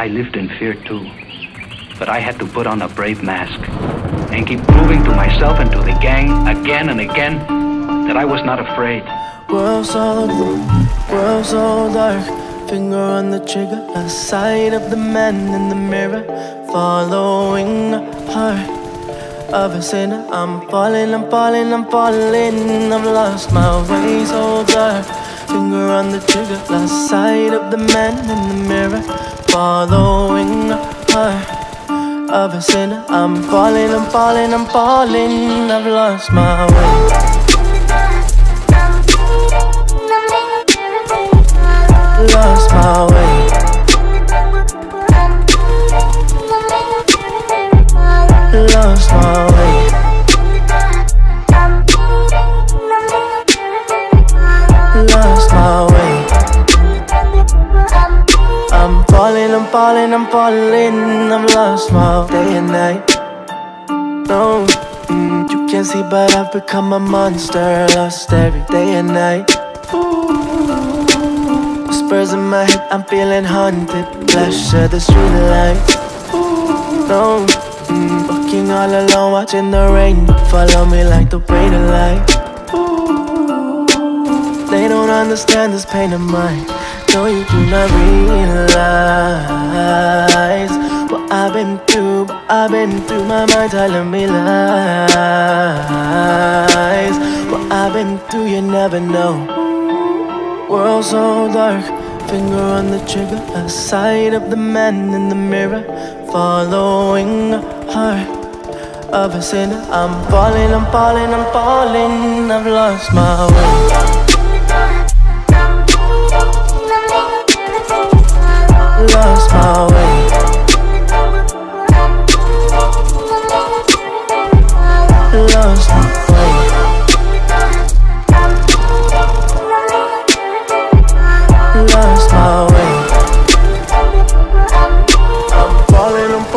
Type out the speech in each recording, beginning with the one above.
I lived in fear too. But I had to put on a brave mask and keep proving to myself and to the gang again and again that I was not afraid. World so dark, finger on the trigger, a sight of the man in the mirror, following the heart of a sinner. I'm falling, I've lost my way. So dark, finger on the trigger, last sight of the man in the mirror, following the heart of a sinner. I'm falling, I've lost my way. Lost my way. Lost my way. Lost my way. I'm falling, I've lost my day and night. No, you can't see, but I've become a monster, lost every day and night. Whispers in my head, I'm feeling haunted. Flash of the street light. No, walking all alone, watching the rain follow me like the weight of light. They don't understand this pain of mine. No, you do not realize what I've been through. My mind telling me lies. What I've been through, you never know. World so dark, finger on the trigger, a sight of the man in the mirror, following the heart of a sinner. I'm falling, I've lost my way. Lost my way. Lost my way. Lost my way. I'm falling, I've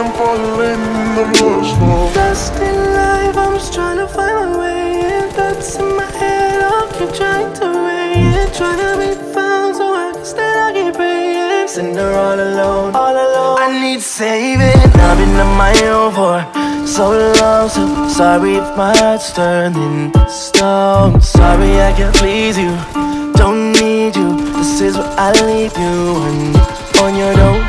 lost my way. Lost in life, I'm just trying to find my way. And thoughts in my head, I'll keep trying to rain it, trying to be found so I can stand, I keep praying. Sinner all alone, I need saving. I've been on my own for so long, so sorry if my heart's turned into stone. Sorry I can't please you, don't need you. This is where I leave you when you don't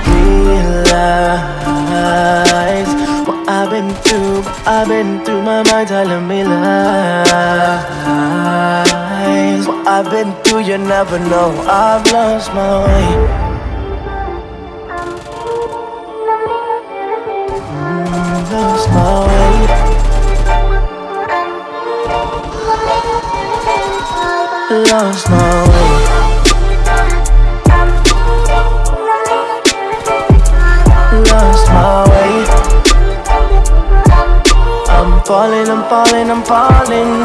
realize what I've been through. My mind telling me lies. What I've been through, you never know. I've lost my way. Lost my way. Lost my way. Lost my way. I'm falling,